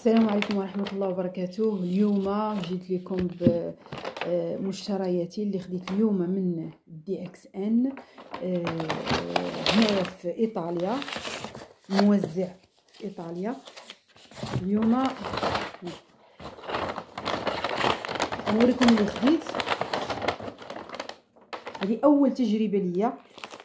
السلام عليكم ورحمة الله وبركاته. اليوم جيت لكم بمشترياتي اللي خديت اليوم من دي اكس ان هنا في ايطاليا، موزع في ايطاليا. اليوم نوريكم اللي خديت. هذه اول تجربة ليا.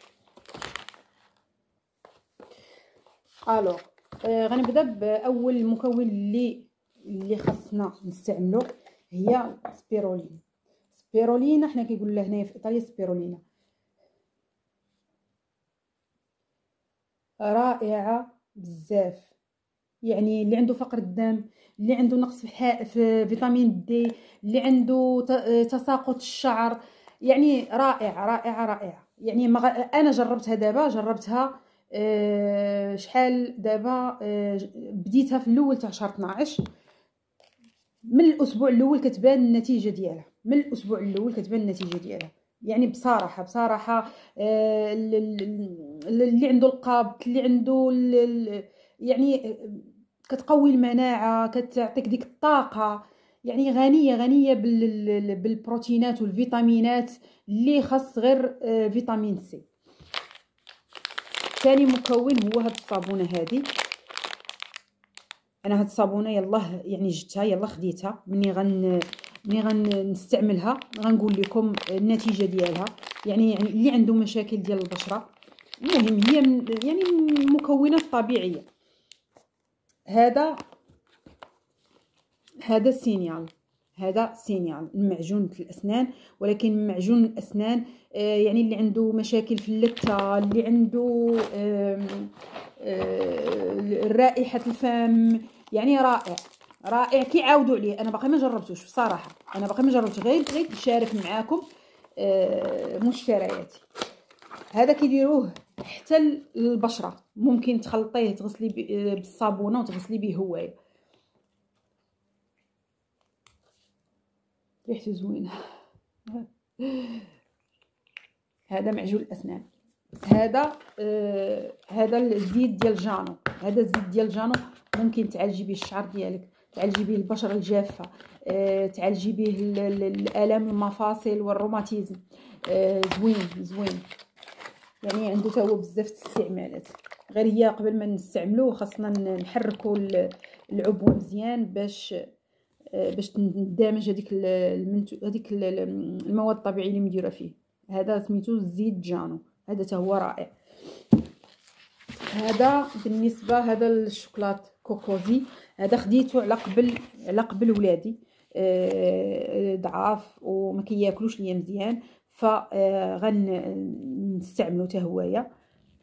الوغ غنبدا باول مكون اللي خاصنا نستعملو، هي سبيرولينا. حنا كيقول لها هنايا في ايطاليا سبيرولينا. رائعه بزاف، يعني اللي عنده فقر الدم، اللي عنده نقص في فيتامين دي، اللي عنده تساقط الشعر، يعني رائعه رائعه رائعه. يعني انا جربتها دابا، جربتها شحال دابا، بديتها في الاول تاع شهر 12. من الاسبوع الاول كتبان النتيجه ديالها، من الاسبوع الاول كتبان النتيجه ديالها. يعني بصراحه اللي عنده القبض، اللي عنده يعني كتقوي المناعه، كتعطيك ديك الطاقه. يعني غنيه بالبروتينات والفيتامينات اللي خاص غير فيتامين سي. ثاني مكون هو هاد الصابونه هذه. انا هاد الصابونه يلاه يعني جبتها، يلاه خديتها. مني غنستعملها غنقول لكم النتيجه ديالها. يعني اللي عنده مشاكل ديال البشره، المهم هي يعني مكونات طبيعيه. هذا سينيال، هذا سينيال المعجون الاسنان، ولكن معجون الاسنان يعني اللي عنده مشاكل في اللثه، اللي عنده رائحه الفم، يعني رائع كيعاودوا عليه. انا باقي ما جربتوش بصراحه، انا باقي ما جربتش، غير بغيت نشارك معاكم مشترياتي. هذا كيديروه حتى البشره، ممكن تخلطيه تغسلي بالصابونه وتغسلي به هوايه. ريحته زوينه. هذا معجون الاسنان. هذا الزيت ديال جانو. هذا الزيت ديال جانو ممكن تعالجي به الشعر ديالك، تعالجي به البشره الجافه، تعالجي به الالام المفاصل والروماتيزم. زوين يعني عنده تا هو بزاف الاستعمالات. غير هي قبل ما نستعملوه خاصنا نحركوا العبوه مزيان باش ندمج هذيك المواد الطبيعيه اللي مديره فيه. هذا سميتو زيت جانو، هذا تا هو رائع. هذا بالنسبه هذا الشوكولات كوكوزي، هذا خديته على قبل ولادي ضعاف وما كياكلوش ليا مزيان، غنستعملو تا هوايا.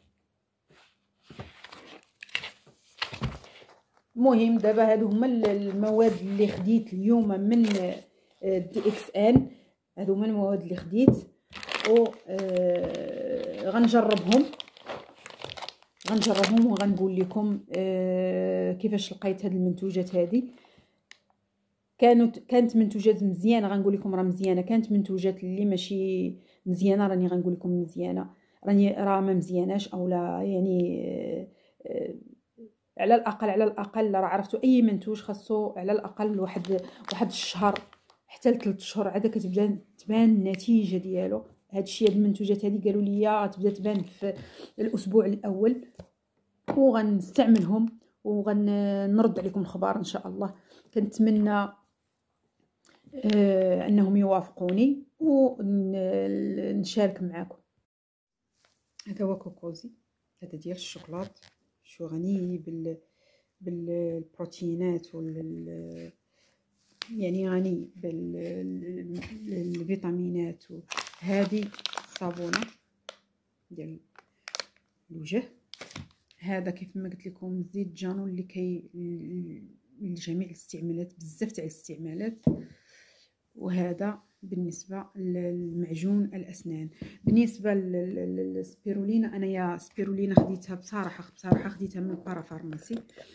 المهم دابا هادو هما المواد اللي خديت اليوم من دي اكس ان. هادو هما المواد اللي خديت و غنجربهم وغنقول لكم كيفاش لقيت هاد المنتوجات هذه. كانت منتوجات مزيانه، غنقول لكم راه مزيانه. كانت منتوجات اللي ماشي مزيانه راني غنقول لكم مزيانه، راه ما مزياناش او لا. يعني على الاقل راه عرفتوا اي منتوج خاصو على الاقل واحد الشهر حتى ل3 شهور عاد كتبدا تبان النتيجه ديالو. هادشي هاد المنتوجات هذه قالوا لي تبدا تبان في الاسبوع الاول، وغنستعملهم وغنرد عليكم الخبر ان شاء الله. كنتمنى انهم يوافقوني ونشارك معكم. هذا هو كوكوزي، هذا ديال الشوكولات، شو غني بالبروتينات يعني غني بالفيتامينات. هذه صابونه ديال الوجه. هذا كيف ما قلت لكم زيت جانو اللي لجميع الاستعمالات، بزاف تاع الاستعمالات. وهذا بالنسبه للمعجون الاسنان. بالنسبه للسبيرولينا، انايا سبيرولينا خديتها بصراحه خديتها من بارافارماسي.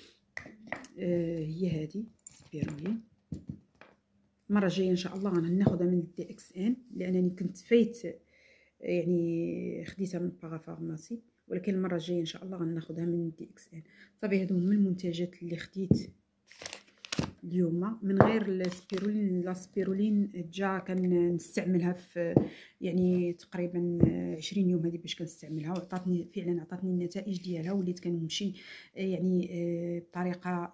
هي هذه سبيرولين. المره الجايه ان شاء الله غناخذها من دي اكس ان، لانني كنت فايت يعني خديتها من بارافارماسي، ولكن المره الجايه ان شاء الله غناخذها من دي اكس ان. صافي هادو هما المنتجات اللي خديت اليوم من غير السبيرولين. السبيرولين جا كنستعملها في يعني تقريبا 20 يوم هذه باش كنستعملها، وعطاتني فعلا عطاتني النتائج ديالها. وليت كنمشي يعني بطريقه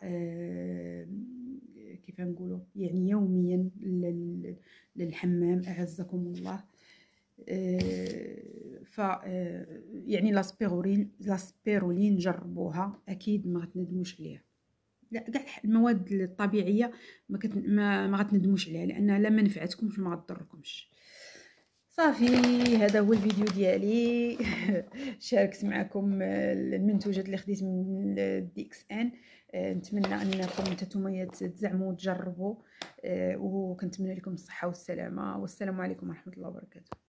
كيف نقولوا يعني يوميا للحمام اعزكم الله. ف يعني لاسبيرولين جربوها اكيد ما غتندموش عليها. لا كاع المواد الطبيعيه ما غتندموش عليها، لانها لا ما نفعتكمش ما غضركمش. صافي هذا هو الفيديو ديالي. شاركت معكم المنتوجات اللي خديت من دي اكس ان. نتمنى انكم نتوما تزعموا وتجربوا، وكنتمنى لكم الصحه والسلامه، والسلام عليكم ورحمه الله وبركاته.